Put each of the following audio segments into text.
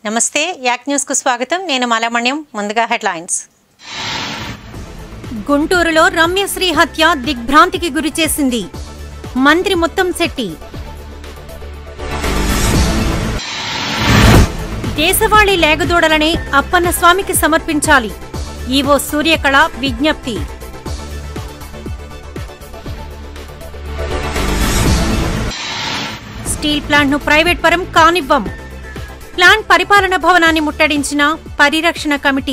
నమస్తే యాక్ న్యూస్ కు స్వాగతం. నేను మాలామణ్యం. ముందుగా హెడ్లైన్స్. గుంటూరులో రమ్యశ్రీ హత్య దిగ్భ్రాంతికి గురిచేసింది. మంత్రి ముత్తంశెట్టి. దేశవాళీ లేగదూడలనే అప్పన్న స్వామికి సమర్పించాలి. ఈవో సూర్యకళ విజ్ఞప్తి. స్టీల్ ప్లాంట్ను ప్రైవేట్ పరం కానివ్వం. ప్లాంట్ పరిపాలన భవనాన్ని ముట్టడించిన పరిరక్షణ కమిటీ.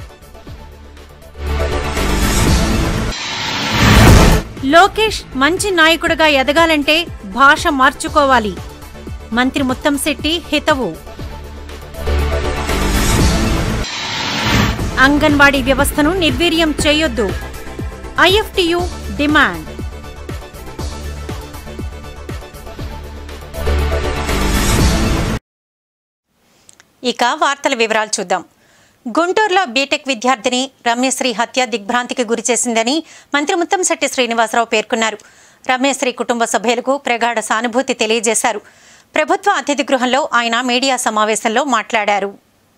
లోకేష్ మంచి నాయకుడిగా ఎదగాలంటే భాష మార్చుకోవాలి. మంత్రి ముత్తంశెట్టి హితవు. అంగన్వాడీ వ్యవస్థను నిర్వీర్యం చేయొద్దు. ఐఎఫ్టియు డిమాండ్. ఇక వార్తల వివరాలు చూద్దాం. గుంటూరులో బీటెక్ విద్యార్థిని రమ్యశ్రీ హత్య దిగ్భ్రాంతికి గురిచేసిందని మంత్రి ముత్తంశెట్టి శ్రీనివాసరావు పేర్కొన్నారు. రమ్యశ్రీ కుటుంబ సభ్యులకు ప్రగాఢ సానుభూతి తెలియజేశారు. ప్రభుత్వ అతిథి గృహంలో ఆయన మీడియా సమావేశంలో మాట్లాడారు.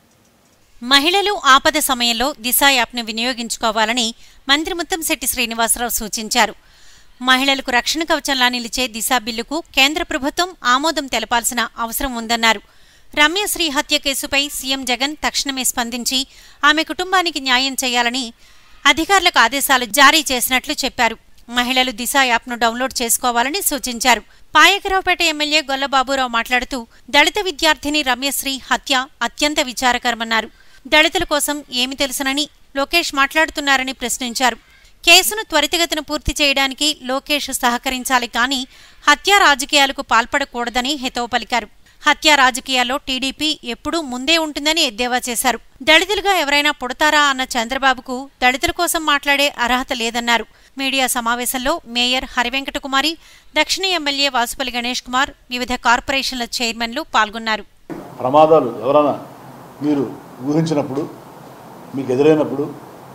మహిళలు ఆపద సమయంలో దిశ యాప్ను వినియోగించుకోవాలని మంత్రి ముత్తంశెట్టి శ్రీనివాసరావు సూచించారు. మహిళలకు రక్షణ కవచంలా నిలిచే దిశ బిల్లుకు కేంద్ర ప్రభుత్వం ఆమోదం తెలపాల్సిన అవసరం ఉందన్నారు. రమ్యశ్రీ హత్య కేసుపై సీఎం జగన్ తక్షణమే స్పందించి ఆమె కుటుంబానికి న్యాయం చేయాలని అధికారులకు ఆదేశాలు జారీ చేసినట్లు చెప్పారు. మహిళలు దిశ యాప్ను డౌన్లోడ్ చేసుకోవాలని సూచించారు. పాయకరావుపేట ఎమ్మెల్యే గొల్లబాబురావు మాట్లాడుతూ దళిత విద్యార్థిని రమ్యశ్రీ హత్య అత్యంత విచారకరమన్నారు. దళితుల కోసం ఏమి తెలుసునని లోకేష్ మాట్లాడుతున్నారని ప్రశ్నించారు. కేసును త్వరితగతిన పూర్తి చేయడానికి లోకేష్ సహకరించాలి కానీ హత్యా రాజకీయాలకు పాల్పడకూడదని హితవు పలికారు. హత్యా రాజకీయాల్లో టీడీపీ ఎప్పుడూ ముందే ఉంటుందని ఎద్దేవా చేశారు. దళితులుగా ఎవరైనా పుడతారా అన్న చంద్రబాబుకు దళితుల కోసం మాట్లాడే అర్హత లేదన్నారు. మీడియా సమావేశంలో మేయర్ హరివెంకటకుమారి, దక్షిణ ఎమ్మెల్యే వాసుపల్లి గణేష్ కుమార్, వివిధ కార్పొరేషన్ల చైర్మన్లు పాల్గొన్నారు. ప్రమాదాలు ఎవరైనా మీరు ఊహించినప్పుడు, మీకు ఎదురైనప్పుడు,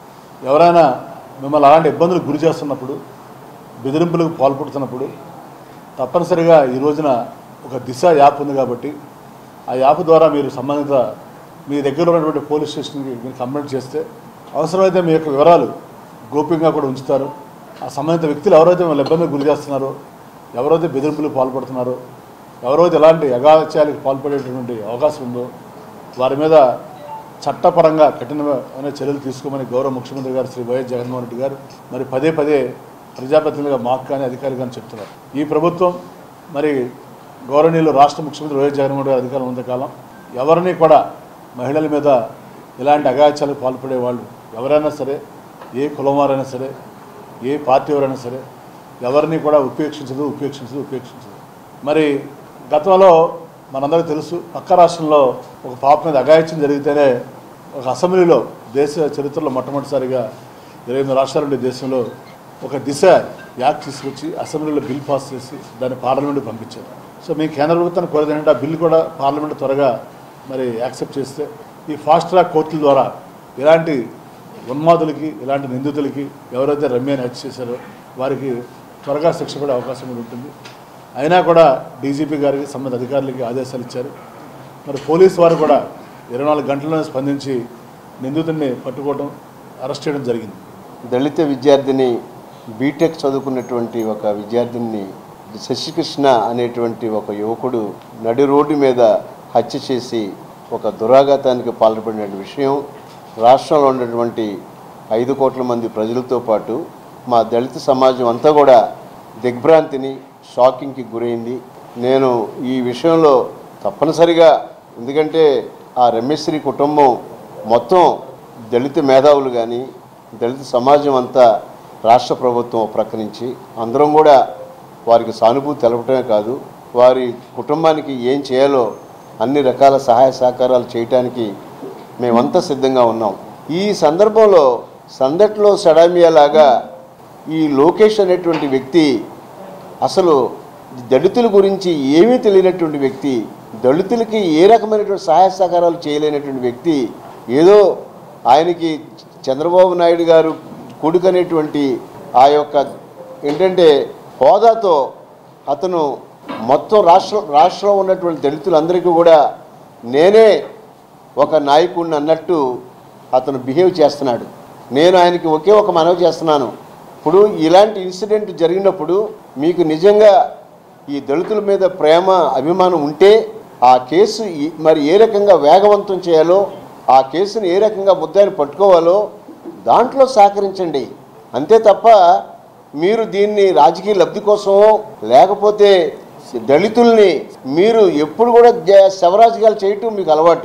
ఎవరైనా మిమ్మల్ని అలాంటి ఇబ్బందులకు గురి చేస్తున్నప్పుడు, బెదిరింపులకు పాల్పడుతున్నప్పుడు తప్పనిసరిగా ఈ రోజున ఒక దిశ యాప్ ఉంది కాబట్టి ఆ యాప్ ద్వారా మీరు సంబంధిత మీ దగ్గర ఉన్నటువంటి పోలీస్ స్టేషన్కి మీరు కంప్లైంట్ చేస్తే అవసరమైతే మీ యొక్క వివరాలు గోప్యంగా కూడా ఉంచుతారు. ఆ సంబంధిత వ్యక్తులు ఎవరైతే మిమ్మల్ని ఇబ్బందికి గురి చేస్తున్నారో, ఎవరైతే బెదిరింపులకు పాల్పడుతున్నారో, ఎవరైతే ఎలాంటి అగాత్యాలకు పాల్పడేటటువంటి అవకాశం ఉందో వారి మీద చట్టపరంగా కఠినమైన చర్యలు తీసుకోమని గౌరవ ముఖ్యమంత్రి గారు శ్రీ వైఎస్ జగన్మోహన్ రెడ్డి గారు మరి పదే పదే ప్రజాప్రతినిధులుగా మాకు కానీ అధికారులు కానీ చెప్తున్నారు. ఈ ప్రభుత్వం మరి గౌరవనీయులు రాష్ట్ర ముఖ్యమంత్రి వైఎస్ జగన్మోహన్ గారి అధికారం ఉన్నంతకాలం ఎవరిని కూడా మహిళల మీద ఇలాంటి అగాత్యాలకు పాల్పడే వాళ్ళు ఎవరైనా సరే, ఏ కులం వారైనా సరే, ఏ పార్టీ ఎవరైనా సరే ఎవరిని కూడా ఉపేక్షించదు. మరి గతంలో మనందరికీ తెలుసు, పక్క రాష్ట్రంలో ఒక పాప మీద అగాత్యం జరిగితేనే ఒక అసెంబ్లీలో దేశ చరిత్రలో మొట్టమొదటిసారిగా 28 రాష్ట్రాల నుండి దేశంలో ఒక దిశ యాక్ట్ తీసుకొచ్చి అసెంబ్లీలో బిల్ పాస్ చేసి దాన్ని పార్లమెంట్కి పంపించారు. సో మీ కేంద్ర ప్రభుత్వాన్ని కోరేది ఏంటంటే ఆ బిల్లు కూడా పార్లమెంట్ త్వరగా మరి యాక్సెప్ట్ చేస్తే ఈ ఫాస్ట్ ట్రాక్ కోర్టుల ద్వారా ఇలాంటి ఉన్మాదులకి, ఇలాంటి నిందితులకి ఎవరైతే రమ్యని హత్య చేశారో వారికి త్వరగా శిక్ష పడే అవకాశం కూడా ఉంటుంది. అయినా కూడా డీజీపీ గారికి సంబంధిత అధికారులకి ఆదేశాలు ఇచ్చారు. మరి పోలీసు వారు కూడా 24 గంటల్లోనే స్పందించి నిందితుడిని పట్టుకోవడం, అరెస్ట్ చేయడం జరిగింది. దళిత విద్యార్థిని బీటెక్ చదువుకున్నటువంటి ఒక విద్యార్థిని శశికృష్ణ అనేటువంటి ఒక యువకుడు నడి రోడ్డు మీద హత్య చేసి ఒక దురాఘాతానికి పాల్పడిన విషయం రాష్ట్రంలో ఉన్నటువంటి 5 కోట్ల మంది ప్రజలతో పాటు మా దళిత సమాజం అంతా కూడా దిగ్భ్రాంతిని, షాకింగ్కి గురైంది. నేను ఈ విషయంలో తప్పనిసరిగా, ఎందుకంటే ఆ రమ్యశ్రీ కుటుంబం మొత్తం దళిత మేధావులు కానీ దళిత సమాజం అంతా రాష్ట్ర ప్రభుత్వం ప్రకటించి అందరం కూడా వారికి సానుభూతి తెలపడమే కాదు, వారి కుటుంబానికి ఏం చేయాలో అన్ని రకాల సహాయ సహకారాలు చేయటానికి మేమంతా సిద్ధంగా ఉన్నాం. ఈ సందర్భంలో సందట్లో సడామియాలాగా ఈ లోకేష్ అనేటువంటి వ్యక్తి అసలు దళితుల గురించి ఏమీ తెలియనటువంటి వ్యక్తి, దళితులకి ఏ రకమైనటువంటి సహాయ సహకారాలు చేయలేనటువంటి వ్యక్తి, ఏదో ఆయనకి చంద్రబాబు నాయుడు గారు కొడుకనేటువంటి ఆ యొక్క ఏంటంటే హోదాతో అతను మొత్తం రాష్ట్రంలో ఉన్నటువంటి దళితులందరికీ కూడా నేనే ఒక నాయకుడిని అన్నట్టు అతను బిహేవ్ చేస్తున్నాడు. నేను ఆయనకి ఒకే ఒక మనవి చేస్తున్నాను. ఇప్పుడు ఇలాంటి ఇన్సిడెంట్ జరిగినప్పుడు మీకు నిజంగా ఈ దళితుల మీద ప్రేమ అభిమానం ఉంటే ఆ కేసు మరి ఏ రకంగా వేగవంతం చేయాలో, ఆ కేసును ఏ రకంగా ముద్దాయిని పట్టుకోవాలో దాంట్లో సహకరించండి. అంతే తప్ప మీరు దీన్ని రాజకీయ లబ్ధి కోసమో లేకపోతే దళితుల్ని మీరు ఎప్పుడు కూడా శవరాజకీయాలు చేయటం మీకు అలవాటు.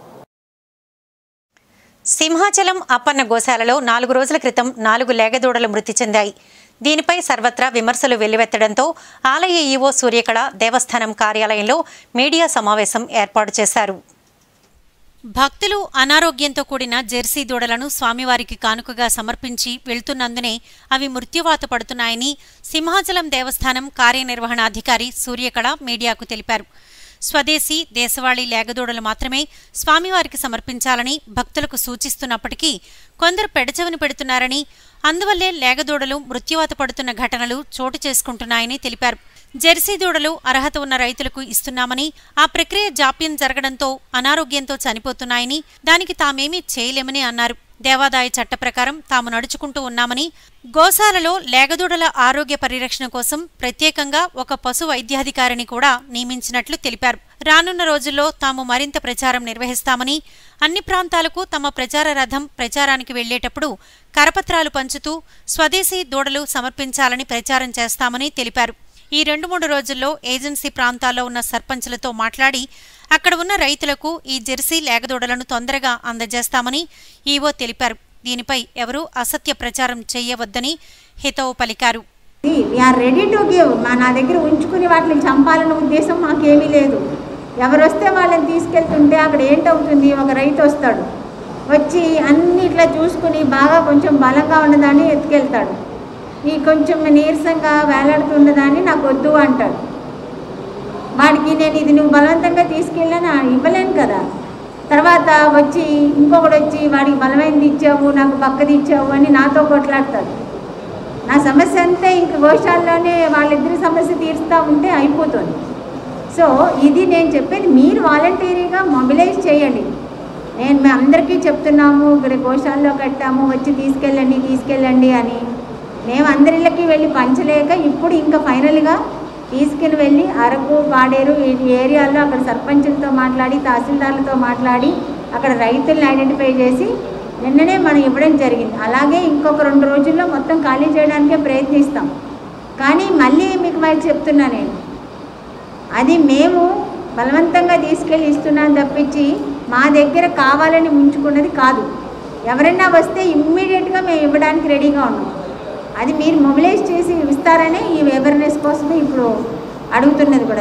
సింహాచలం అప్పన్న గోశాలలో 4 రోజుల క్రితం 4 లేగదూడలు మృతి చెందాయి. దీనిపై సర్వత్రా విమర్శలు వెల్లువెత్తడంతో ఆలయ ఈవో సూర్యకళ దేవస్థానం కార్యాలయంలో మీడియా సమావేశం ఏర్పాటు చేశారు. భక్తులు అనారోగ్యంతో కూడిన జెర్సీ దూడలను స్వామివారికి కానుకగా సమర్పించి వెళ్తున్నందునే అవి మృత్యువాత పడుతున్నాయని సింహాచలం దేవస్థానం కార్యనిర్వహణాధికారి సూర్యకళ మీడియాకు తెలిపారు. స్వదేశీ దేశవాళీ లేగదూడలు మాత్రమే స్వామివారికి సమర్పించాలని భక్తులకు సూచిస్తున్నప్పటికీ కొందరు పెడచెవిని పెడుతున్నారని, అందువల్లే లేగదూడలు మృత్యువాత పడుతున్న ఘటనలు చోటు చేసుకుంటున్నాయని తెలిపారు. జెర్సీ దూడలు అర్హత ఉన్న రైతులకు ఇస్తున్నామని, ఆ ప్రక్రియ జాప్యం జరగడంతో అనారోగ్యంతో చనిపోతున్నాయని, దానికి తామేమీ చేయలేమని అన్నారు. దేవాదాయ చట్ట ప్రకారం తాము నడుచుకుంటూ ఉన్నామని, గోశాలలో లేగదూడల ఆరోగ్య పరిరక్షణ కోసం ప్రత్యేకంగా ఒక పశు వైద్యాధికారిని కూడా నియమించినట్లు తెలిపారు. రానున్న రోజుల్లో తాము మరింత ప్రచారం నిర్వహిస్తామని, అన్ని ప్రాంతాలకు తమ ప్రచార రథం ప్రచారానికి వెళ్లేటప్పుడు కరపత్రాలు పంచుతూ స్వదేశీ దూడలు సమర్పించాలని ప్రచారం చేస్తామని తెలిపారు. ఈ 2-3 రోజుల్లో ఏజెన్సీ ప్రాంతాల్లో ఉన్న సర్పంచులతో మాట్లాడి అక్కడ ఉన్న రైతులకు ఈ జెర్సీ లేగదూడలను తొందరగా అందజేస్తామని ఈవో తెలిపారు. దీనిపై ఎవరూ అసత్య ప్రచారం చేయవద్దని హితవు పలికారు. We are ready to give. నా దగ్గర ఉంచుకుని వాటిని చంపాలన్న ఉద్దేశం మాకేమీ లేదు. ఎవరు వస్తే వాళ్ళని తీసుకెళ్తుంటే అక్కడ ఏంటవుతుంది, ఒక రైతు వస్తాడు, వచ్చి అన్ని ఇట్లా చూసుకుని బాగా కొంచెం బలంగా ఉన్నదాన్ని ఎత్తుకెళ్తాడు, ఈ కొంచెం నీరసంగా వేలాడుతున్నదాన్ని నాకు వద్దు అంటాడు. వాడికి నేను ఇది నువ్వు బలవంతంగా తీసుకెళ్ళని ఇవ్వలేను కదా. తర్వాత వచ్చి ఇంకొకటి వచ్చి వాడికి బలమైనది ఇచ్చావు, నాకు పక్కది ఇచ్చావు అని నాతో కొట్లాడతాడు. నా సమస్య అంతే ఇంక గోశాలలోనే వాళ్ళిద్దరి సమస్య తీరుస్తూ ఉంటే అయిపోతుంది. సో ఇది నేను చెప్పేది, మీరు వాలంటీరీగా మొబిలైజ్ చేయండి. నేను మీ అందరికీ చెప్తున్నాము, ఇక్కడ గోశాలలో కట్టాము, వచ్చి తీసుకెళ్ళండి అని. మేము అందరిళ్ళకి వెళ్ళి పంచలేక ఇప్పుడు ఇంకా ఫైనల్గా తీసుకుని వెళ్ళి అరకు, పాడేరు ఈ ఏరియాల్లో అక్కడ సర్పంచులతో మాట్లాడి, తహసీల్దార్లతో మాట్లాడి అక్కడ రైతుల్ని ఐడెంటిఫై చేసి నిన్ననే మనం ఇవ్వడం జరిగింది. అలాగే ఇంకొక 2 రోజుల్లో మొత్తం ఖాళీ చేయడానికే ప్రయత్నిస్తాం. కానీ మళ్ళీ మీకు చెప్తున్నా నేను, అది మేము బలవంతంగా తీసుకెళ్ళి ఇస్తున్నాను తప్పించి మా దగ్గర కావాలని ఉంచుకున్నది కాదు. ఎవరైనా వస్తే ఇమ్మీడియట్గా మేము ఇవ్వడానికి రెడీగా ఉన్నాం. అది మీరు మొబిలైజ్ చేసి ఇస్తారనే ఈ అవేర్నెస్ కోసమే ఇప్పుడు అడుగుతున్నది కూడా.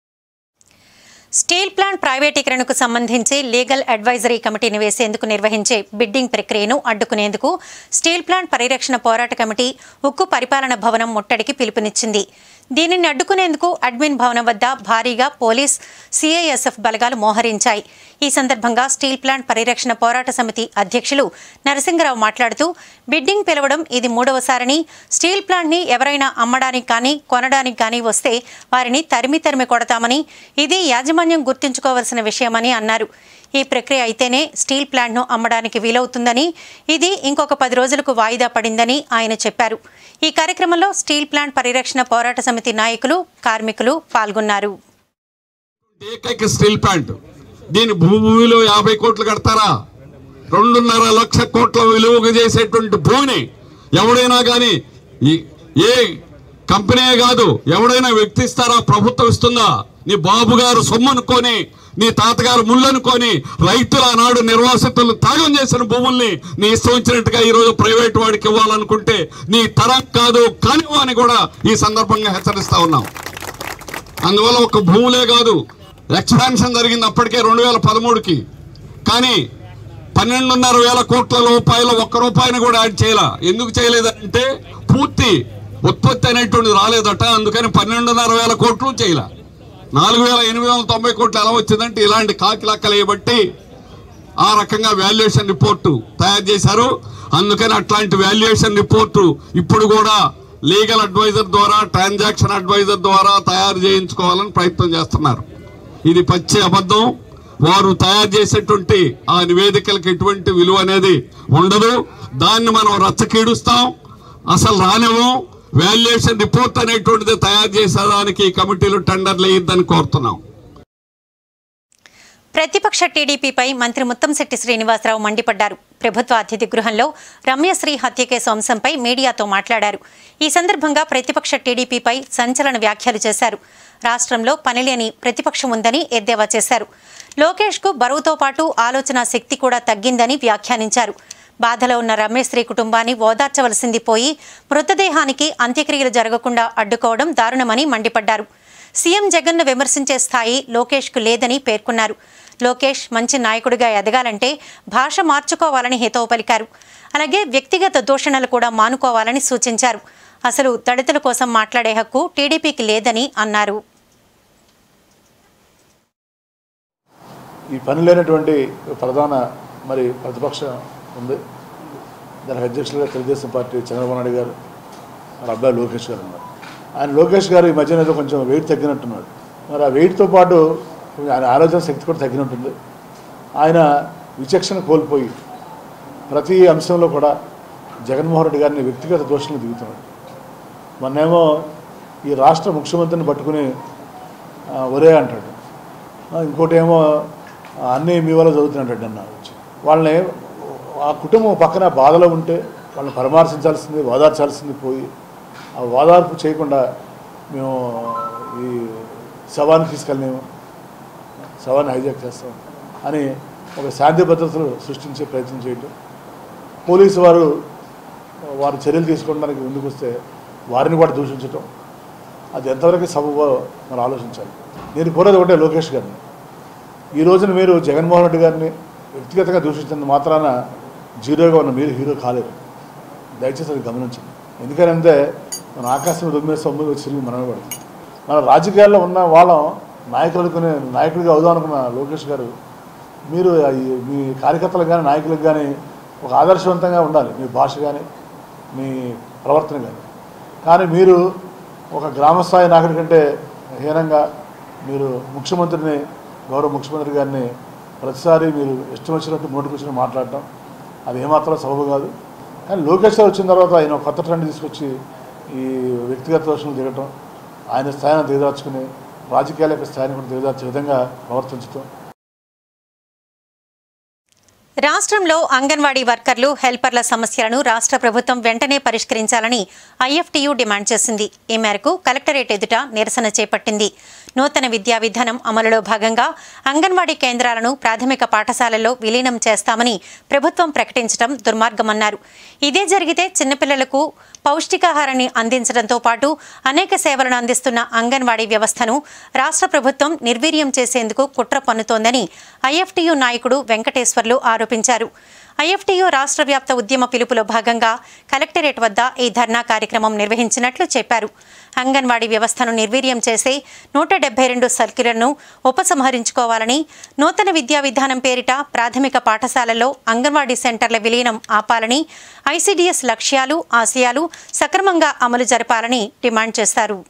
స్టీల్ ప్లాంట్ ప్రైవేటీకరణకు సంబంధించి లీగల్ అడ్వైజరీ కమిటీని వేసేందుకు నిర్వహించే బిడ్డింగ్ ప్రక్రియను అడ్డుకునేందుకు స్టీల్ ప్లాంట్ పరిరక్షణ పోరాట కమిటీ ఉక్కు పరిపాలన భవనం ముట్టడికి పిలుపునిచ్చింది. దీనిని అడ్డుకునేందుకు అడ్మిన్ భవనం వద్ద భారీగా పోలీస్, సిఐఎస్ఎఫ్ బలగాలు మోహరించాయి. ఈ సందర్భంగా స్టీల్ ప్లాంట్ పరిరక్షణ పోరాట సమితి అధ్యక్షులు నరసింగరావు మాట్లాడుతూ, బిడ్డింగ్ పిలవడం ఇది 3వసారని, స్టీల్ ప్లాంట్ని ఎవరైనా అమ్మడానికి కానీ కొనడానికి కానీ వస్తే వారిని తరిమి కొడతామని, ఇది యాజమాన్యం గుర్తుంచుకోవాల్సిన విషయమని అన్నారు. ఈ ప్రక్రియ అయితేనే స్టీల్ ప్లాంట్ను అమ్మడానికి వీలవుతుందని, ఇది ఇంకొక 10 రోజులకు వాయిదా పడిందని ఆయన చెప్పారు. ఈ కార్యక్రమంలో స్టీల్ ప్లాంట్ పరిరక్షణ పోరాట సమితి నాయకులు, కార్మికులు పాల్గొన్నారు. స్టీల్ ప్లాంట్ దీని భూమిలో 50 కోట్లు కడతారా? 2.5 లక్ష కోట్ల విలువగా చేసేటువంటి భూమిని ఎవడైనా కానీ ఏ కంపెనీ కాదు ఎవడైనా వ్యక్తి ఇస్తారా? ప్రభుత్వం ఇస్తుందా? నీ బాబు గారు సొమ్మనుకొని, నీ తాతగారు ముళ్ళనుకొని రైతుల ఆనాడు నిర్వాసితులు త్యాగం చేసిన భూముల్ని నీ ఇష్టం వచ్చినట్టుగా ఈరోజు ప్రైవేట్ వాడికి ఇవ్వాలనుకుంటే నీ తరం కాదు కానివ్వు అని కూడా ఈ సందర్భంగా హెచ్చరిస్తా ఉన్నాం. అందువల్ల ఒక భూములే కాదు, ఎక్స్పాన్షన్ జరిగింది అప్పటికే 2013కి. కానీ 12,500 కోట్ల రూపాయలు ₹1 కూడా యాడ్ చేయాల. ఎందుకు చేయలేదంటే పూర్తి ఉత్పత్తి అనేటువంటిది రాలేదట. అందుకని 12,500 కోట్లు చేయాల. 4,890 కోట్లు ఎలా వచ్చిందంటే ఇలాంటి కాకిలక్కలు వేయబట్టి ఆ రకంగా వాల్యుయేషన్ రిపోర్టు తయారు చేశారు. అందుకని అట్లాంటి వాల్యుయేషన్ రిపోర్టు ఇప్పుడు కూడా లీగల్ అడ్వైజర్ ద్వారా, ట్రాన్సాక్షన్ అడ్వైజర్ ద్వారా తయారు చేయించుకోవాలని ప్రయత్నం చేస్తున్నారు. ఇది పచ్చి అబద్ధం. వారు తయారు చేసేటువంటి ఆ నివేదికలకు ఎటువంటి విలువ అనేది ఉండదు. దాన్ని మనం రచ్చకీడుస్తాం, అసలు రానివ్వం. వాల్యుయేషన్ రిపోర్ట్ అనేటువంటిది తయారు చేసేదానికి కమిటీలు టెండర్లు వేయొద్దని కోరుతున్నాం. ప్రతిపక్ష టీడీపీపై మంత్రి ముత్తంశెట్టి శ్రీనివాసరావు మండిపడ్డారు. ప్రభుత్వ అతిథి గృహంలో రమ్యశ్రీ హత్య కేసు అంశంపై మీడియాతో మాట్లాడారు. ఈ సందర్భంగా ప్రతిపక్ష టీడీపీపై సంచలన వ్యాఖ్యలు చేశారు. రాష్ట్రంలో పనిలేని ప్రతిపక్షం ఉందని ఎద్దేవా చేశారు. లోకేష్కు బరువుతో పాటు ఆలోచన శక్తి కూడా తగ్గిందని వ్యాఖ్యానించారు. బాధలో ఉన్న రమ్యశ్రీ కుటుంబాన్ని ఓదార్చవలసింది పోయి మృతదేహానికి అంత్యక్రియలు జరగకుండా అడ్డుకోవడం దారుణమని మండిపడ్డారు. సీఎం జగన్ను విమర్శించే స్థాయి లోకేష్కు లేదని పేర్కొన్నారు. లోకేష్ మంచి నాయకుడిగా ఎదగాలంటే భాష మార్చుకోవాలని హితవు పలికారు. అలాగే వ్యక్తిగత దూషణలు కూడా మానుకోవాలని సూచించారు. అసలు దళితుల కోసం మాట్లాడే హక్కు టీడీపీకి లేదని అన్నారు. ఈ పని లేనటువంటి ప్రధాన ప్రతిపక్షం ఉంది. దానికి అధ్యక్షులుగా తెలుగుదేశం పార్టీ చంద్రబాబు నాయుడు గారు, వాళ్ళ అబ్బాయి లోకేష్ గారు ఉన్నారు. ఆయన లోకేష్ గారు ఈ మధ్యన ఏదో కొంచెం వెయిట్ తగ్గినట్టున్నాడు. మరి ఆ వెయిట్తో పాటు ఆయన ఆలోచన శక్తి కూడా తగ్గినట్టుంది. ఆయన విచక్షణ కోల్పోయి ప్రతి అంశంలో కూడా జగన్మోహన్ రెడ్డి గారిని వ్యక్తిగత దోషణలు దిగుతున్నాడు. మొన్నేమో ఈ రాష్ట్ర ముఖ్యమంత్రిని పట్టుకుని ఒరే అంటాడు, ఇంకోటి ఏమో అన్నీ మీ వల్ల చదువుతున్నట్టు అన్న వాళ్ళని ఆ కుటుంబం పక్కన బాధలో ఉంటే వాళ్ళని పరామర్శించాల్సింది, ఓదార్చాల్సింది పోయి ఆ ఓదార్పు చేయకుండా మేము ఈ శవాన్ని తీసుకెళ్ళలేము, శవాన్ని హైజాక్ చేస్తాం అని ఒక శాంతి భద్రతలు సృష్టించే ప్రయత్నం చేయటం, పోలీసు వారు చర్యలు తీసుకోవడానికి ముందుకు వస్తే వారిని కూడా దూషించటం, అది ఎంతవరకు సబబో మనం ఆలోచించాలి. నేను కోరేది ఒకటే లోకేష్ గారిని, ఈ రోజున మీరు జగన్మోహన్ రెడ్డి గారిని వ్యక్తిగతంగా దూషించినంత మాత్రాన జీరోగా ఉన్న మీరు హీరో కాలేరు. దయచేసి అది గమనించండి. ఎందుకంటే మన ఆకాశం దొమ్మిది సొమ్మిది వచ్చి మనమే పడుతుంది. మన రాజకీయాల్లో ఉన్న వాళ్ళం నాయకుడిగా అవుదాం అనుకున్న లోకేష్ గారు, మీరు మీ కార్యకర్తలకు కానీ నాయకులకు కానీ ఒక ఆదర్శవంతంగా ఉండాలి, మీ భాష కానీ మీ ప్రవర్తన కానీ మీరు ఒక గ్రామస్థాయి నాయకుడి కంటే హీనంగా మీరు గౌరవ ముఖ్యమంత్రి గారిని ప్రతిసారి మీరు ఇష్టం వచ్చినట్టు నోటికొచ్చినట్టు మాట్లాడటం అది ఏమాత్రం సబబు కాదు. కానీ లోకేష్ గారు వచ్చిన తర్వాత ఆయన కొత్త ట్రెండ్ తీసుకొచ్చి ఈ వ్యక్తిగత దోషణలు దిగటం, ఆయన స్థాయిని దిగదార్చుకుని రాజకీయాల యొక్క స్థాయిని కూడా దిగదార్చే విధంగా ప్రవర్తించడం. రాష్ట్రంలో అంగన్వాడీ వర్కర్లు, హెల్పర్ల సమస్యలను రాష్ట్ర ప్రభుత్వం వెంటనే పరిష్కరించాలని ఐఎఫ్టీయూ డిమాండ్ చేసింది. ఈ మేరకు కలెక్టరేట్ ఎదుట నిరసన చేపట్టింది. నూతన విద్యా విధానం అమలులో భాగంగా అంగన్వాడీ కేంద్రాలను ప్రాథమిక పాఠశాలల్లో విలీనం చేస్తామని ప్రభుత్వం ప్రకటించడం దుర్మార్గమన్నారు. ఇదే జరిగితే చిన్నపిల్లలకు పౌష్టికాహారాన్ని అందించడంతో పాటు అనేక సేవలను అందిస్తున్న అంగన్వాడీ వ్యవస్థను రాష్ట్ర ప్రభుత్వం నిర్వీర్యం చేసేందుకు కుట్ర పన్నుతోందని ఐఎఫ్టీయూ నాయకుడు వెంకటేశ్వర్లు ఆరోపించారు. ఐఎఫ్టీయూ రాష్ట్ర వ్యాప్త ఉద్యమ పిలుపులో భాగంగా కలెక్టరేట్ వద్ద ఈ ధర్నా కార్యక్రమం నిర్వహించినట్లు చెప్పారు. అంగన్వాడీ వ్యవస్థను నిర్వీర్యం చేసే 172 సర్క్యులర్ను ఉపసంహరించుకోవాలని, నూతన విద్యా విధానం పేరిట ప్రాథమిక పాఠశాలల్లో అంగన్వాడీ సెంటర్ల విలీనం ఆపాలని, ఐసీడీఎస్ లక్ష్యాలు, ఆశయాలు సక్రమంగా అమలు జరపాలని డిమాండ్ చేశారు.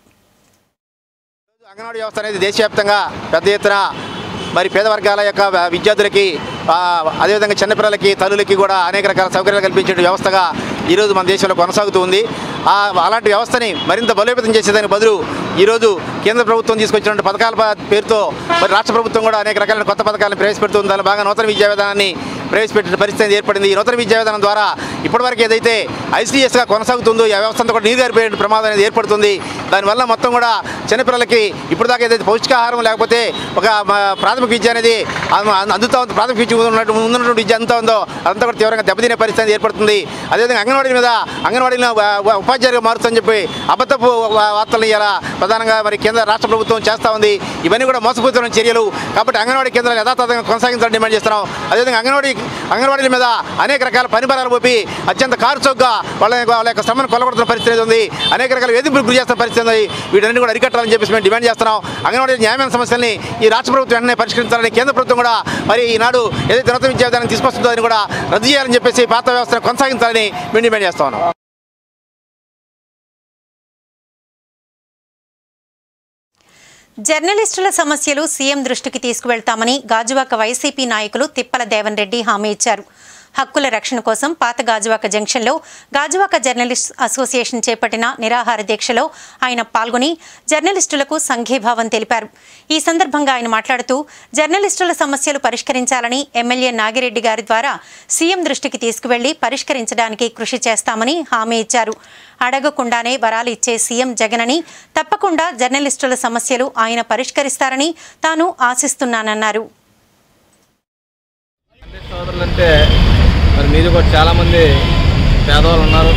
అంగన్వాడీ వ్యవస్థ అనేది దేశవ్యాప్తంగా పెద్ద ఎత్తున పేద వర్గాల యొక్క విద్యార్థులకి, అదేవిధంగా చిన్నపిల్లలకి, తల్లులకి కూడా అనేక రకాల సౌకర్యాలు కల్పించే వ్యవస్థగా ఈరోజు మన దేశంలో కొనసాగుతూ ఉంది. అలాంటి వ్యవస్థని మరింత బలోపేతం చేసేదానికి బదులు ఈరోజు కేంద్ర ప్రభుత్వం తీసుకొచ్చినటువంటి పథకాల పేరుతో రాష్ట్ర ప్రభుత్వం కూడా అనేక రకాలైన కొత్త పథకాలను ప్రవేశపెడుతుంది. దాని భాగంగా నూతన విద్యా విధానాన్ని ప్రవేశపెట్టిన పరిస్థితి ఏర్పడింది. ఈ నూతన విద్యా విధానం ద్వారా ఇప్పటివరకు ఏదైతే ఐసీడీఎస్గా కొనసాగుతుందో ఈ వ్యవస్థ అంతా కూడా నీరుగారిపోయే ప్రమాదం అనేది ఏర్పడుతుంది. దానివల్ల మొత్తం కూడా చిన్నపిల్లలకి ఇప్పటిదాకా ఏదైతే పౌష్టికాహారం లేకపోతే ఒక ప్రాథమిక విద్య అనేది అందుతా ఉంది, ప్రాథమిక విద్య ఉన్నటువంటి విద్య అంతా ఉందో అదంతా కూడా తీవ్రంగా దెబ్బతినే పరిస్థితి ఏర్పడుతుంది. అదేవిధంగా అంగన్వాడీలో ఉపాధ్యాయులుగా మారుతుందని చెప్పి అబద్ధపు వార్తలు ఇవ్వాలా ప్రధానంగా కేంద్ర రాష్ట్ర ప్రభుత్వం చేస్తూ ఉంది. ఇవన్నీ కూడా మోసపూరితమైన చర్యలు. కాబట్టి అంగన్వాడీ కేంద్రాలు యథాతథంగా కొనసాగించాలని డిమాండ్ చేస్తున్నాం. అదేవిధంగా అంగన్వాడీల మీద అనేక రకాల పనిభారాలు పోపి అత్యంత కారుచౌకగా వాళ్ళ యొక్క శ్రమను కొలగొడుతున్న పరిస్థితి ఉంది. అనేక రకాల వేధింపులు గురి చేస్తున్న పరిస్థితి ఉంది. వీటన్ని కూడా అరికట్టాలని చెప్పేసి మేము డిమాండ్ చేస్తున్నాం. అంగన్వాడీ న్యాయమైన సమస్యల్ని ఈ రాష్ట్ర ప్రభుత్వం వెంటనే పరిష్కరించాలని, కేంద్ర ప్రభుత్వం కూడా ఈనాడు ఏదైతే నూతన విద్యా విధానం తీసుకొస్తుందో దాన్ని కూడా రద్దు చేయాలని చెప్పేసి పాత వ్యవస్థను కొనసాగించాలని మేము డిమాండ్ చేస్తా ఉన్నాం. జర్నలిస్టుల సమస్యలు సీఎం దృష్టికి తీసుకువెళ్తామని గాజువాక వైసీపీ నాయకులు తిప్పల దేవన్ రెడ్డి హామీ ఇచ్చారు. హక్కుల రక్షణ కోసం పాత గాజువాక జంక్షన్లో గాజువాక జర్నలిస్ట్ అసోసియేషన్ చేపట్టిన నిరాహార దీక్షలో ఆయన పాల్గొని జర్నలిస్టులకు సంఘీభావం తెలిపారు. ఈ సందర్భంగా ఆయన మాట్లాడుతూ జర్నలిస్టుల సమస్యలు పరిష్కరించాలని ఎమ్మెల్యే నాగిరెడ్డి గారి ద్వారా సీఎం దృష్టికి తీసుకువెళ్లి పరిష్కరించడానికి కృషి చేస్తామని హామీ ఇచ్చారు. అడగకుండానే వరాలు ఇచ్చే సీఎం జగన్ అని తప్పకుండా జర్నలిస్టుల సమస్యలు ఆయన పరిష్కరిస్తారని తాను ఆశిస్తున్నానన్నారు. మరి మీరు కూడా చాలామంది పేదవాళ్ళు ఉన్నారు.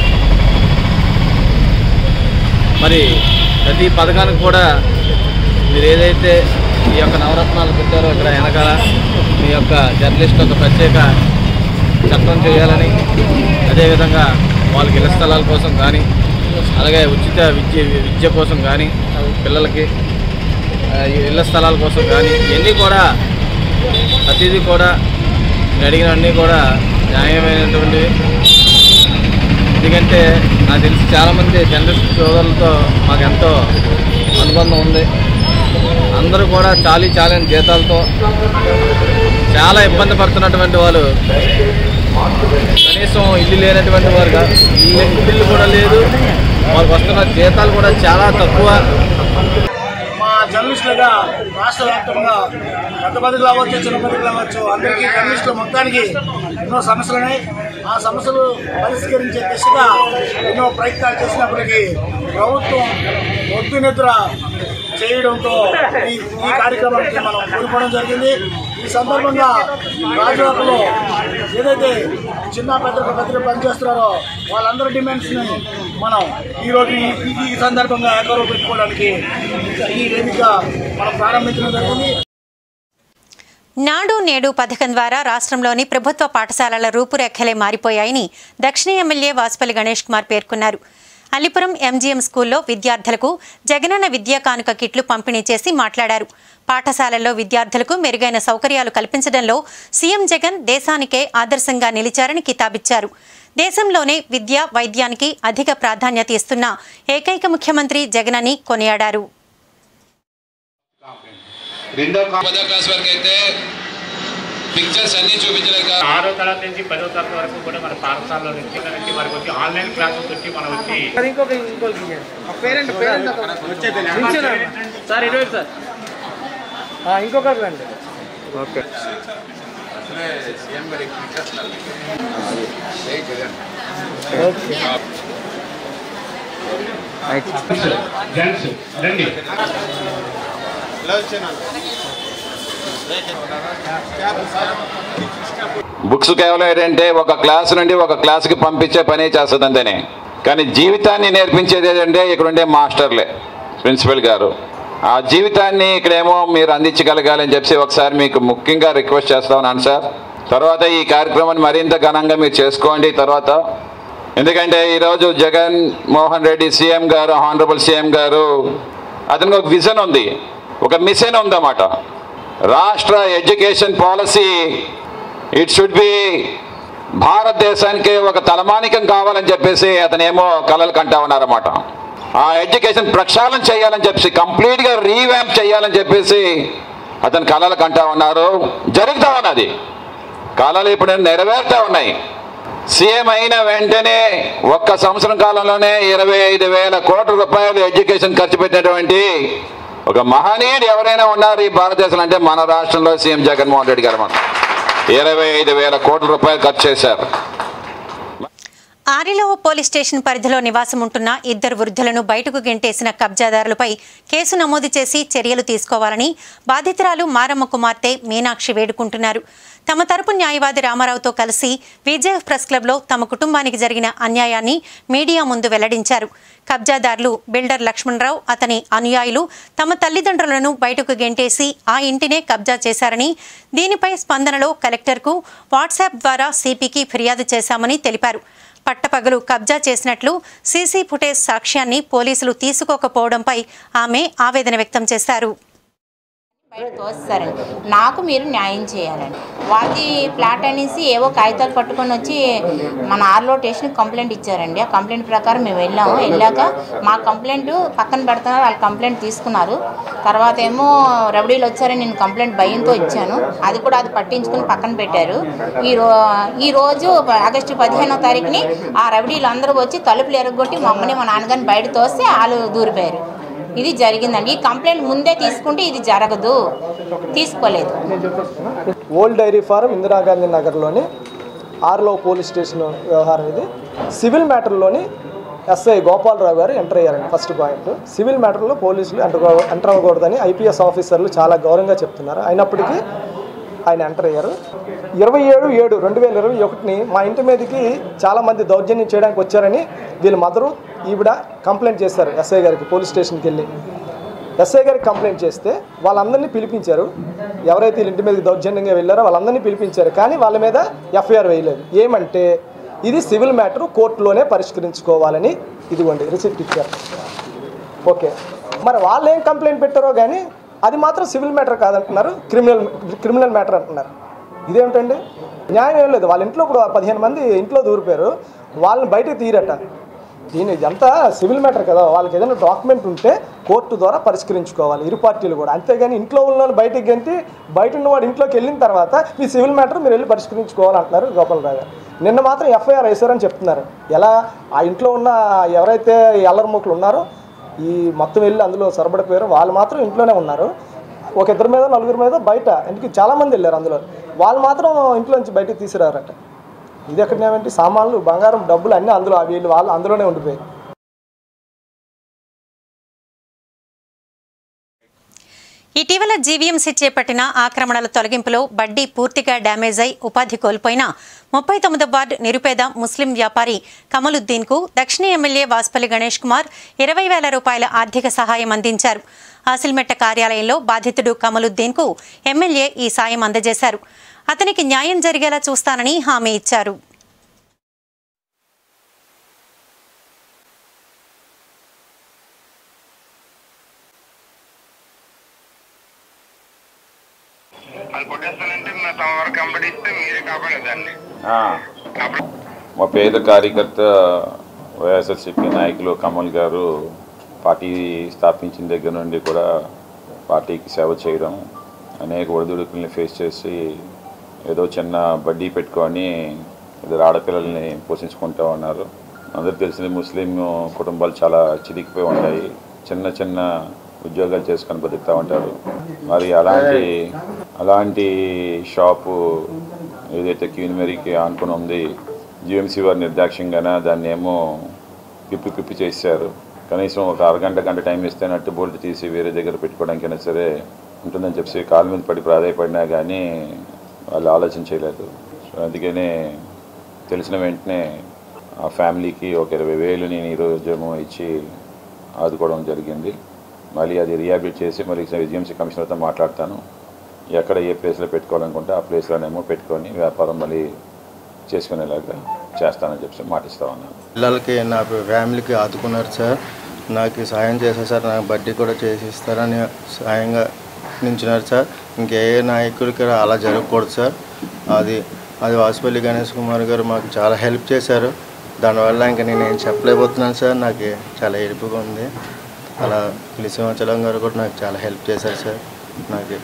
మరి ప్రతి పథకానికి కూడా మీరు ఏదైతే ఈ యొక్క నవరత్నాలు పెట్టారో ఇక్కడ వెనకాల మీ యొక్క జర్నలిస్ట్ ఒక ప్రత్యేక చట్టం చేయాలని, అదేవిధంగా వాళ్ళకి ఇళ్ల స్థలాల కోసం కానీ, అలాగే ఉచిత విద్య కోసం కానీ, పిల్లలకి ఇళ్ల స్థలాల కోసం కానీ ఇవన్నీ కూడా ప్రతిదీ కూడా అడిగినవన్నీ కూడా న్యాయమైనటువంటివి. ఎందుకంటే నాకు తెలిసి చాలామంది జర్నలిస్ట్ సోదరులతో మాకు ఎంతో అనుబంధం ఉంది. అందరూ కూడా చాలని జీతాలతో చాలా ఇబ్బంది పడుతున్నటువంటి వాళ్ళు, కనీసం ఇల్లు లేనటువంటి వారుగా ఇల్లు కూడా లేదు, వాళ్ళకి వస్తున్న జీతాలు కూడా చాలా తక్కువ. జర్నలిస్టులుగా రాష్ట్ర వ్యాప్తంగా పెద్ద పదవులు అవ్వచ్చు, చిన్న పదవులు అవ్వచ్చు, అందరికీ జర్నలిస్టులు మొత్తానికి ఎన్నో సమస్యలు ఉన్నాయి. ఆ సమస్యలు పరిష్కరించే దిశగా ఎన్నో ప్రయత్నాలు చేసినప్పటికీ ప్రభుత్వం ఒడ్డు నిద్ర చేయడంతో ఈ కార్యక్రమానికి మనం కోరుకోవడం జరిగింది. ఈ సందర్భంగా రాజువాకలో ఏదైతే చిన్న పెద్ద పనిచేస్తున్నారో వాళ్ళందరి డిమాండ్స్ని మనం ఈరోజు ఈ సందర్భంగా ఏకరూ పెట్టుకోవడానికి ఈ వేదిక మనం ప్రారంభించడం జరిగింది. నాడు నేడు పథకం ద్వారా రాష్ట్రంలోని ప్రభుత్వ పాఠశాలల రూపురేఖలే మారిపోయాయని దక్షిణ ఎమ్మెల్యే వాసుపల్లి గణేష్ కుమార్ పేర్కొన్నారు. అలిపురం ఎంజీఎం స్కూల్లో విద్యార్థులకు జగనన్న విద్యా కానుక కిట్లు పంపిణీ చేసి మాట్లాడారు. పాఠశాలల్లో విద్యార్థులకు మెరుగైన సౌకర్యాలు కల్పించడంలో సీఎం జగన్ దేశానికే ఆదర్శంగా నిలిచారని కితాబిచ్చారు. దేశంలోనే విద్య వైద్యానికి అధిక ప్రాధాన్యత ఇస్తున్న ఏకైక ముఖ్యమంత్రి జగన్ అని కొనియాడారు. పిక్చర్స్ అన్ని చూపించలేక 6వ తరగతి నుంచి 10వ తరగతి వరకు కూడా మన పాఠశాలలో నుంచి వారికి వచ్చి ఆన్లైన్ క్లాసెస్ వచ్చి మనం వచ్చి సార్ ఇటు సార్ ఇంకొకటి రండి. ఓకే రండి. బుక్స్ కేవలం ఏంటంటే ఒక క్లాస్ నుండి ఒక క్లాస్కి పంపించే పని చేస్తుంది అంతేనే. కానీ జీవితాన్ని నేర్పించేది ఏంటంటే ఇక్కడ ఉండే మాస్టర్లే, ప్రిన్సిపల్ గారు. ఆ జీవితాన్ని ఇక్కడేమో మీరు అందించగలగాలి అని చెప్పి ఒకసారి మీకు ముఖ్యంగా రిక్వెస్ట్ చేస్తా ఉన్నాను సార్. తర్వాత ఈ కార్యక్రమాన్ని మరింత ఘనంగా మీరు చేసుకోండి తర్వాత. ఎందుకంటే ఈరోజు జగన్ మోహన్ రెడ్డి సీఎం గారు, హానరబుల్ సీఎం గారు, అతనికి ఒక విజన్ ఉంది, ఒక మిషన్ ఉందన్నమాట. రాష్ట్ర education policy it should be భారతదేశానికి ఒక తలమానికం కావాలని చెప్పేసి అతనేమో కలలు కంటా ఉన్నారన్నమాట. ఆ ఎడ్యుకేషన్ ప్రక్షాళన చేయాలని చెప్పేసి, కంప్లీట్గా రీవ్యాంప్ చేయాలని చెప్పేసి అతను కలలు కంటా ఉన్నారు. జరుగుతూ ఉన్నది, కళలు ఇప్పుడు నెరవేరుతూ ఉన్నాయి. సీఎం అయిన వెంటనే ఒక్క సంవత్సరం కాలంలోనే 25,000 కోట్ల రూపాయలు ఎడ్యుకేషన్ ఖర్చు పెట్టినటువంటి ఒక మహనీయుడు ఎవరైనా ఉన్నారు ఈ భారతదేశంలో అంటే మన రాష్ట్రంలో సీఎం జగన్మోహన్ రెడ్డి గారు. మనం 25,000 కోట్ల రూపాయలు ఖర్చు చేశారు. ఆరిలో పోలీస్ స్టేషన్ పరిధిలో నివాసం ఉంటున్న 2 వృద్ధులను బయటకు గెంటేసిన కబ్జాదారులపై కేసు నమోదు చేసి చర్యలు తీసుకోవాలని బాధితురాలు మారమ్మ కుమార్తె మీనాక్షి వేడుకుంటున్నారు. తమ తరపు న్యాయవాది రామారావుతో కలిసి విజయ్ ప్రెస్ క్లబ్లో తమ కుటుంబానికి జరిగిన అన్యాయాన్ని మీడియా ముందు వెల్లడించారు. కబ్జాదారులు బిల్డర్ లక్ష్మణరావు, అతని అనుయాయులు తమ తల్లిదండ్రులను బయటకు గెంటేసి ఆ ఇంటినే కబ్జా చేశారని, దీనిపై స్పందనలో కలెక్టర్కు వాట్సాప్ ద్వారా సిపికి ఫిర్యాదు చేశామని తెలిపారు. పట్టపగలు కబ్జా చేసినట్లు సీసీ ఫుటేజ్ సాక్ష్యాన్ని పోలీసులు తీసుకోకపోవడంపై ఆమె ఆవేదన వ్యక్తం చేశారు. తోస్తారండి. నాకు మీరు న్యాయం చేయాలండి. వాది ఫ్లాట్ అనేసి ఏవో కాగితాలు పట్టుకొని వచ్చి మన ఆర్లో స్టేషన్కి కంప్లైంట్ ఇచ్చారండి. ఆ కంప్లైంట్ ప్రకారం మేము వెళ్ళాము. వెళ్ళాక మా కంప్లైంట్ పక్కన పెడుతున్నారు, వాళ్ళు కంప్లైంట్ తీసుకున్నారు. తర్వాత ఏమో రౌడీలు వచ్చారని నేను కంప్లైంట్ భయంతో ఇచ్చాను, అది కూడా అది పట్టించుకుని పక్కన పెట్టారు. ఈరోజు ఆగస్టు 15వ తారీఖుని ఆ రౌడీలు అందరూ వచ్చి తలుపులు ఎరగొట్టి మా అమ్మని మా నాన్నగారిని బయట తోస్తే వాళ్ళు దూరిపోయారు. ఇది జరిగిందండి. ఈ కంప్లైంట్ ముందే తీసుకుంటే ఇది జరగదు, తీసుకోలేదు. ఓల్డ్ డైరీ ఫారం ఇందిరాగాంధీ నగర్లోని ఆర్లో పోలీస్ స్టేషన్ వ్యవహారం ఇది. సివిల్ మ్యాటర్లోని ఎస్ఐ గోపాలరావు గారు ఎంటర్ అయ్యారండి. ఫస్ట్ పాయింట్, సివిల్ మ్యాటర్లో పోలీసులు ఎంటర్ అవ్వకూడదని ఐపీఎస్ ఆఫీసర్లు చాలా గౌరవంగా చెప్తున్నారు. అయినప్పటికీ ఆయన ఎంటర్ అయ్యారు. 27/7/2021 మా ఇంటి మీదకి చాలామంది దౌర్జన్యం చేయడానికి వచ్చారని వీళ్ళ మదరు ఈవిడ కంప్లైంట్ చేశారు ఎస్ఐ గారికి. పోలీస్ స్టేషన్కి వెళ్ళి ఎస్ఐ గారికి కంప్లైంట్ చేస్తే వాళ్ళందరినీ పిలిపించారు. ఎవరైతే వీళ్ళ ఇంటి మీదకి దౌర్జన్యంగా వెళ్ళారో వాళ్ళందరినీ పిలిపించారు, కానీ వాళ్ళ మీద ఎఫ్ఐఆర్ వేయలేదు. ఏమంటే ఇది సివిల్ మ్యాటర్, కోర్టులోనే పరిష్కరించుకోవాలని ఇదిగోండి రిసిప్ట్ ఇచ్చారు. ఓకే, మరి వాళ్ళు ఏం కంప్లైంట్ పెట్టారో కానీ అది మాత్రం సివిల్ మ్యాటర్ కాదంటున్నారు, క్రిమినల్ మ్యాటర్ అంటున్నారు. ఇదేమిటండి, న్యాయం ఏం లేదు. వాళ్ళ ఇంట్లో ఇప్పుడు 15 మంది ఇంట్లో దూరిపోయారు, వాళ్ళని బయటకు తీయరట. ఇదంతా సివిల్ మ్యాటర్ కదా, వాళ్ళకి ఏదైనా డాక్యుమెంట్ ఉంటే కోర్టు ద్వారా పరిష్కరించుకోవాలి ఇరు పార్టీలు కూడా. అంతేగాని ఇంట్లో ఉన్న బయటకు గెంతి బయట ఉన్నవాడు ఇంట్లోకి వెళ్ళిన తర్వాత మీ సివిల్ మ్యాటర్ మీరు వెళ్ళి పరిష్కరించుకోవాలంటున్నారు గోపాలరావు గారు. నిన్న మాత్రం ఎఫ్ఐఆర్ వేశారని చెప్తున్నారు. ఎలా ఆ ఇంట్లో ఉన్న ఎవరైతే అల్లరిమూకలు ఉన్నారో ఈ మొత్తం వెళ్ళి అందులో సొరబడిపోయారు, వాళ్ళు మాత్రం ఇంట్లోనే ఉన్నారు. ఒక 2 మీద 4 మీద బయట, ఎందుకు చాలామంది వెళ్ళారు అందులో, వాళ్ళు మాత్రం ఇంట్లో నుంచి బయటకు తీసిరారట. ఇది ఎక్కడనేమంటే సామాన్లు, బంగారం, డబ్బులు అన్నీ అందులో వాళ్ళు అందులోనే ఉండిపోయాయి. ఇటీవల జీవీఎంసీ చేపట్టిన ఆక్రమణల తొలగింపులో బడ్డీ పూర్తిగా డ్యామేజ్ అయి ఉపాధి కోల్పోయిన 39వ వార్డు నిరుపేద ముస్లిం వ్యాపారి కమలుద్దీన్కు దక్షిణ ఎమ్మెల్యే వాసుపల్లి గణేష్ కుమార్ 20,000 రూపాయల ఆర్థిక సహాయం అందించారు. ఆసిల్మెట్ట కార్యాలయంలో బాధితుడు కమలుద్దీన్కు ఎమ్మెల్యే ఈ సాయం అందజేశారు. అతనికి న్యాయం జరిగేలా చూస్తానని హామీ ఇచ్చారు. మా పేద కార్యకర్త వైఎస్ఆర్సీపీ నాయకులు కమల్ గారు పార్టీ స్థాపించిన దగ్గర నుండి కూడా పార్టీకి సేవ చేయడం, అనేక ఒడిదుడుకుల్ని ఫేస్ చేసి ఏదో చిన్న బడ్డీ పెట్టుకొని ఇద్దరు ఆడపిల్లల్ని పోషించుకుంటూ ఉన్నారు. అందరూ తెలిసిన ముస్లిం కుటుంబాలు చాలా చిరిగిపోయి ఉంటాయి, చిన్న చిన్న ఉద్యోగాలు చేసుకొని బతుకుతూ ఉంటారు. మరి అలాంటి షాపు ఏదైతే క్వీన్ మేరీకి ఆనుకుని ఉంది, జీఎంసీ వారు నిర్దాక్ష్యంగానే దాన్ని ఏమో పిప్పి చేశారు. కనీసం ఒక గంట టైం ఇస్తే నట్టు బోల్ట్ తీసి వేరే దగ్గర పెట్టుకోవడానికైనా సరే ఉంటుందని చెప్పి కాళ్ళ మీద పడి ప్రాధాయపడినా కానీ వాళ్ళు ఆలోచన చేయలేదు. సో అందుకనే తెలిసిన వెంటనే ఆ ఫ్యామిలీకి ఒక 20,000 నేను ఈరోజు ఇచ్చి ఆదుకోవడం జరిగింది. మళ్ళీ అది రిహాబిలిట్ చేసి మళ్ళీ జీఎంసీ కమిషనర్తో మాట్లాడతాను. ఎక్కడ ఏ ప్లేస్లో పెట్టుకోవాలనుకుంటే ఆ ప్లేస్లోనేమో పెట్టుకొని వ్యాపారం మళ్ళీ చేసుకునేలాగా చేస్తానని చెప్పి మాటిస్తా ఉన్నాను. పిల్లలకి నా ఫ్యామిలీకి ఆదుకున్నారు సార్, నాకు సాయం చేశారు సార్, నాకు బడ్డీ కూడా చేసి ఇస్తారని సాయంగా నించున్నారు సార్. ఇంకే నాయకుడికి అలా జరగకూడదు సార్. అది వాసుపల్లి గణేష్ కుమార్ గారు మాకు చాలా హెల్ప్ చేశారు. దానివల్ల ఇంకా నేను ఏం చెప్పలేకపోతున్నాను సార్, నాకు చాలా ఏడుపుగా ఉంది. అలా సింహాచలం గారు కూడా నాకు చాలా హెల్ప్ చేశారు సార్. నాకు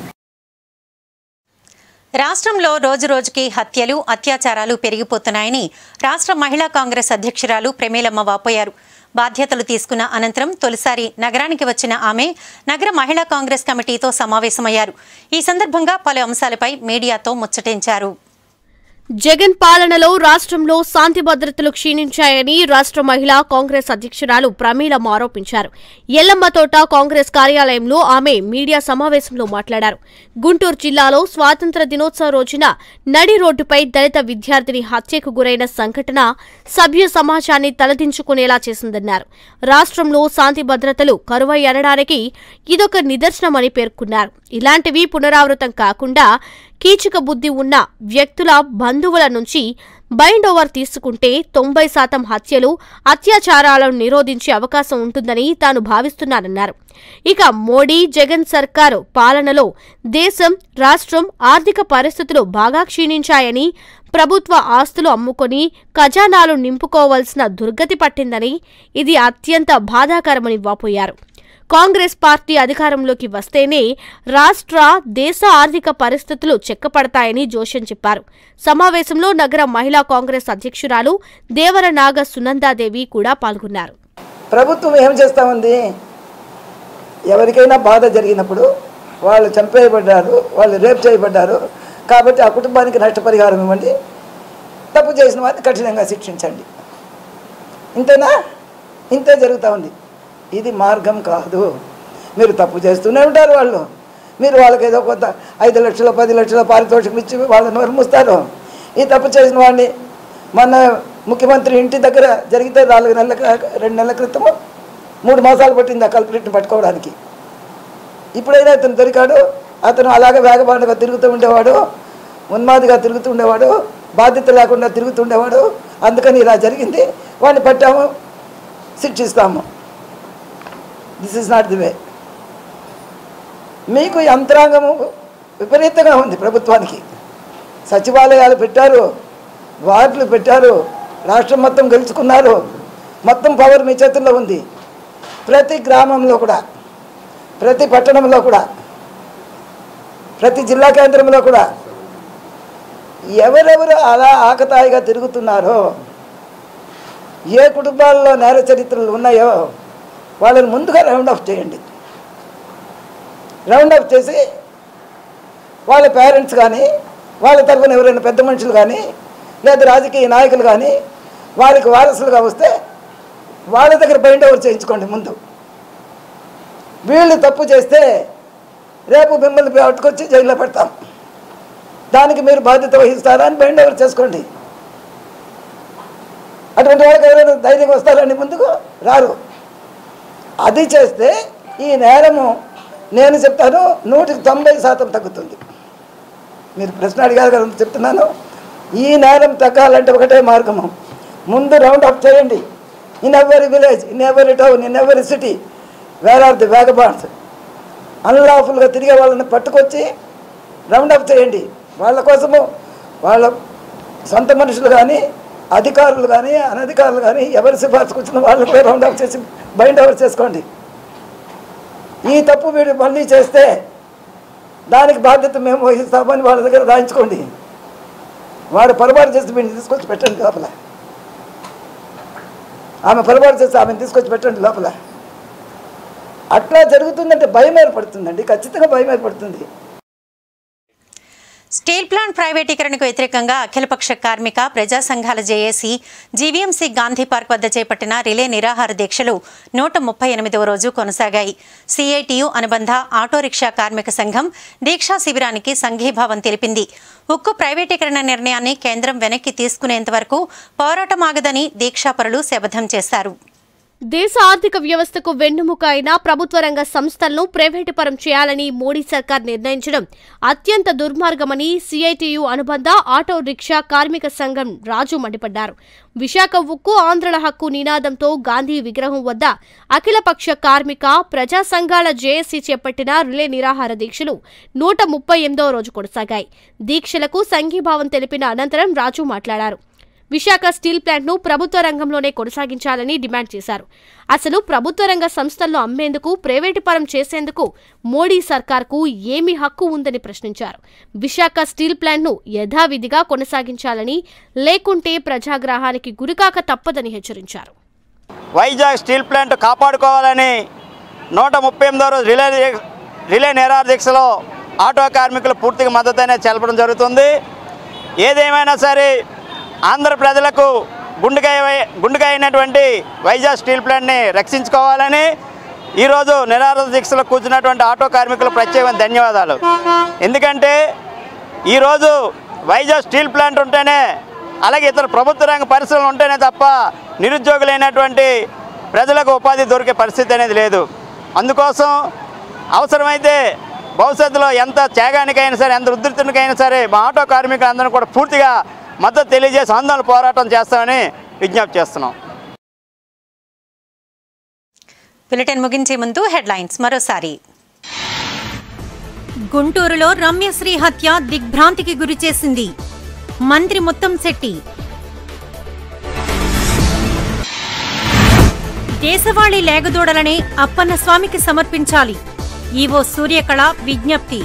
రాష్ట్రంలో రోజురోజుకి హత్యలు, అత్యాచారాలు పెరిగిపోతున్నాయని రాష్ట్ర మహిళా కాంగ్రెస్ అధ్యక్షురాలు ప్రమీలమ్మ వాపోయారు. బాధ్యతలు తీసుకున్న అనంతరం తొలిసారి నగరానికి వచ్చిన ఆమె నగర మహిళా కాంగ్రెస్ కమిటీతో సమావేశమయ్యారు. ఈ సందర్భంగా పలు అంశాలపై మీడియాతో ముచ్చటించారు. జగన్ పాలనలో రాష్ట్రంలో శాంతి భద్రతలు క్షీణించాయని రాష్ట్ర మహిళా కాంగ్రెస్ అధ్యక్షురాలు ప్రమీలమ్మ ఆరోపించారు. ఎల్లమ్మతోట కాంగ్రెస్ కార్యాలయంలో ఆమె మీడియా సమావేశంలో మాట్లాడారు. గుంటూరు జిల్లాలో స్వాతంత్ర దినోత్సవ రోజున నడి రోడ్డుపై దళిత విద్యార్థిని హత్యకు గురైన సంఘటన సభ్య సమాజాన్ని తలదించుకునేలా చేసిందన్నారు. రాష్ట్రంలో శాంతి భద్రతలు కరువై అనడానికి ఇదొక నిదర్శనమని పేర్కొన్నారు. ఇలాంటివి పునరావృతం కాకుండా కీచక బుద్ధి ఉన్న వ్యక్తుల బంధువుల నుంచి బైండ్ ఓవర్ తీసుకుంటే 90% హత్యలు, అత్యాచారాలను నిరోధించే అవకాశం ఉంటుందని తాను భావిస్తున్నానన్నారు. ఇక మోడీ, జగన్ సర్కారు పాలనలో దేశం, రాష్ట్రం ఆర్థిక పరిస్థితులు బాగా క్షీణించాయని, ప్రభుత్వ ఆస్తులు అమ్ముకొని ఖజానాలు నింపుకోవాల్సిన దుర్గతి పట్టిందని, ఇది అత్యంత బాధాకరమని వాపోయారు. కాంగ్రెస్ పార్టీ అధికారంలోకి వస్తేనే రాష్ట్ర, దేశ ఆర్థిక పరిస్థితులు చెక్కపడతాయని జోషన్ చెప్పారు. సమావేశంలో నగర మహిళా కాంగ్రెస్ అధ్యక్షురాలు దేవర నాగ సునందాదేవి కూడా పాల్గొన్నారు. ప్రభుత్వం ఏం చేస్తా ఉంది? ఎవరికైనా బాధ జరిగినప్పుడు వాళ్ళు చంపేయబడ్డారు, వాళ్ళు రేప్ చేయబడ్డారు కాబట్టి ఆ కుటుంబానికి నష్టపరిహారం ఇవ్వండి, తప్పు చేసిన వారిని కఠినంగా శిక్షించండి. ఇంతేనా? ఇంతే జరుగుతూ ఉంది. ఇది మార్గం కాదు. మీరు తప్పు చేస్తూనే ఉంటారు. మీరు వాళ్ళకి ఏదో కొంత 5 లక్షలు 10 లక్షల పారితోషికం ఇచ్చి వాళ్ళని నిర్మిస్తారు. ఈ తప్పు చేసిన వాడిని మన ముఖ్యమంత్రి ఇంటి దగ్గర జరిగితే 2 నెలల క్రితము 3 మాసాలు పట్టింది ఆ కల్పరేట్ని పట్టుకోవడానికి. ఇప్పుడైనా అతను దొరికాడు. అతను అలాగే వేగబాటుగా తిరుగుతూ ఉండేవాడు, ఉన్మాదిగా తిరుగుతూ ఉండేవాడు, బాధ్యత లేకుండా తిరుగుతూ ఉండేవాడు. అందుకని ఇలా జరిగింది. వాడిని పట్టాము, శిక్షిస్తాము. This is not the way. మీకు యంత్రాంగము విపరీతంగా ఉంది ప్రభుత్వానికి. సచివాలయాలు పెట్టారు, వార్డులు పెట్టారు, రాష్ట్రం మొత్తం గెలుచుకున్నారు, మొత్తం పవర్ మీ చేతుల్లో ఉంది. ప్రతి గ్రామంలో కూడా, ప్రతి పట్టణంలో కూడా, ప్రతి జిల్లా కేంద్రంలో కూడా ఎవరెవరు అలా ఆకతాయిగా తిరుగుతున్నారో, ఏ కుటుంబాల్లో నేర చరిత్రలు ఉన్నాయో వాళ్ళని ముందుగా రౌండ్ ఆఫ్ చేయండి. రౌండ్ ఆఫ్ చేసి వాళ్ళ పేరెంట్స్ కానీ, వాళ్ళ తరఫున ఎవరైనా పెద్ద మనుషులు కానీ, లేదా రాజకీయ నాయకులు కానీ వాళ్ళకి వారసులుగా వస్తే వాళ్ళ దగ్గర బైండ్ ఓవర్ చేయించుకోండి ముందు. వీళ్ళు తప్పు చేస్తే రేపు మిమ్మల్ని పట్టుకొచ్చి జైల్లో పెడతాం, దానికి మీరు బాధ్యత వహిస్తారా అని బైండ్ ఓవర్ చేసుకోండి. అటువంటి వాళ్ళకి ఎవరైనా ధైర్యం వస్తారని ముందుకు రారు. అది చేస్తే ఈ నేరము, నేను చెప్తాను, 190% తగ్గుతుంది. మీరు ప్రశ్న అడిగారు కదా, చెప్తున్నాను. ఈ నేరం తగ్గాలంటే ఒకటే మార్గము, ముందు రౌండ్ అప్ చేయండి. In every village, in every town, in every city, where are the vagabonds, అన్లాఫుల్గా తిరిగే వాళ్ళని పట్టుకొచ్చి రౌండ్ అప్ చేయండి. వాళ్ళ కోసము వాళ్ళ సొంత మనుషులు కానీ, అధికారులు కానీ, అనధికారులు కానీ, ఎవరి సిఫార్సుకు వచ్చిన వాళ్ళకి రౌండ్ అప్ చేసి బైండ్ ఓవర్ చేసుకోండి. ఈ తప్పు వీడు మళ్ళీ చేస్తే దానికి బాధ్యత మేము వహిస్తామని వాళ్ళ దగ్గర రాయించుకోండి. వాడు పొరపాటు చేసి వీడిని తీసుకొచ్చి పెట్టండి లోపల, ఆమె పొరపాటు చేసి ఆమెను తీసుకొచ్చి పెట్టండి లోపల. అట్లా జరుగుతుందంటే భయం ఏర్పడుతుందండి, ఖచ్చితంగా భయం ఏర్పడుతుంది. స్టీల్ ప్లాంట్ ప్రైవేటీకరణకు వ్యతిరేకంగా అఖిలపక్ష కార్మిక ప్రజా సంఘాల జేఏసీ జీవీఎంసీ గాంధీ పార్క్ వద్ద చేపట్టిన రిలే నిరాహార దీక్షలు 138వ రోజు కొనసాగాయి. సిఐటియు అనుబంధ ఆటో రిక్షా కార్మిక సంఘం దీక్షా శిబిరానికి సంఘీభావం తెలిపింది. ఉక్కు ప్రైవేటీకరణ నిర్ణయాన్ని కేంద్రం వెనక్కి తీసుకునేంత వరకు పోరాటం ఆగదని దీక్షాపరులు శపథం చేశారు. దేశ ఆర్థిక వ్యవస్థకు వెన్నుముక అయిన ప్రభుత్వ రంగ సంస్థలను ప్రైవేటుపరం చేయాలని మోడీ సర్కార్ నిర్ణయించడం అత్యంత దుర్మార్గమని సిఐటియు అనుబంధ ఆటో రిక్షా కార్మిక సంఘం రాజు మండిపడ్డారు. విశాఖ ఉక్కు ఆంధ్రుల హక్కు నినాదంతో గాంధీ విగ్రహం వద్ద అఖిలపక్ష కార్మిక ప్రజా సంఘాల జేఏసీ చేపట్టిన రిలే నిరాహార దీక్షలు 138వ రోజు కొనసాగాయి. దీక్షలకు సంఘీభావం తెలిపిన అనంతరం రాజు మాట్లాడారు. విశాఖ స్టీల్ ప్లాంట్ను ప్రభుత్వ రంగంలోనే కొనసాగించాలని డిమాండ్ చేశారు. అసలు ప్రభుత్వ రంగ సంస్థలను అమ్మేందుకు, ప్రైవేటు పరం చేసేందుకు మోడీ సర్కార్కు ఏమి హక్కు ఉందని ప్రశ్నించారు. విశాఖ స్టీల్ ప్లాంట్ను యథావిధిగా కొనసాగించాలని, లేకుంటే ప్రజాగ్రహానికి గురికాక తప్పదని హెచ్చరించారు. వైజాగ్ స్టీల్ ప్లాంట్ కాపాడుకోవాలని 138వ రోజు రిలే నిరాహార దీక్షలో ఆటో కార్మికులు పూర్తిగా మద్దతు అనేది తెలపడం జరుగుతుంది. ఏదేమైనా సరే ఆంధ్ర ప్రజలకు గుండెగా అయినటువంటి వైజాగ్ స్టీల్ ప్లాంట్ని రక్షించుకోవాలని ఈరోజు నిరాహార దీక్షలో కూర్చున్నటువంటి ఆటో కార్మికులు ప్రత్యేకమైన ధన్యవాదాలు. ఎందుకంటే ఈరోజు వైజాగ్ స్టీల్ ప్లాంట్ ఉంటేనే, అలాగే ఇతర ప్రభుత్వ రంగ పరిశ్రమలు ఉంటేనే తప్ప నిరుద్యోగులైనటువంటి ప్రజలకు ఉపాధి దొరికే పరిస్థితి అనేది లేదు. అందుకోసం అవసరమైతే భవిష్యత్తులో ఎంత త్యాగానికైనా సరే, ఎంత ఉధృతికైనా సరే మా ఆటో కార్మికులందరూ కూడా పూర్తిగా మద్దతు తెలియజేసి ఆందోళన పోరాటం చేస్తామని విజ్ఞప్తి చేస్తున్నాం. బులెటిన్ ముగించే ముందు హెడ్లైన్స్ మరోసారి. గుంటూరులో రమ్యశ్రీ హత్య దిగ్భ్రాంతికి గురిచేసింది. మంత్రి ముత్తంశెట్టి. దేశవాళీ లేగదూడలనే అప్పన్న స్వామికి సమర్పించాలి. ఈవో సూర్యకళ విజ్ఞప్తి.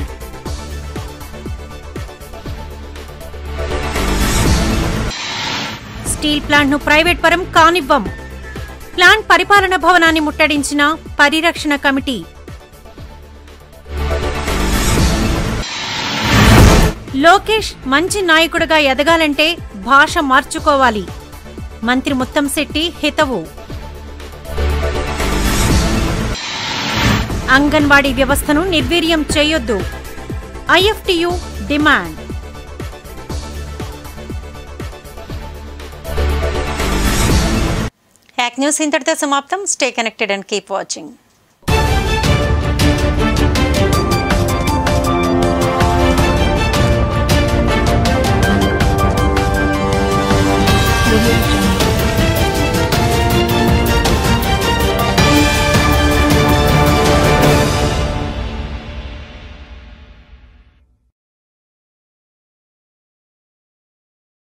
స్టీల్ ప్లాంట్ను ప్రైవేట్ పరం కానివ్వం. ప్లాంట్ పరిపాలన భవనాన్ని ముట్టడించిన పరిరక్షణ కమిటీ. లోకేష్ మంచి నాయకుడిగా ఎదగాలంటే భాష మార్చుకోవాలి. మంత్రి ముత్తంశెట్టి హితవు. అంగన్వాడీ వ్యవస్థను నిర్వీర్యం చేయొద్దు. IFTU demand. యాక్ న్యూస్ ఇంతటితో సమాప్తం. Stay connected and keep watching.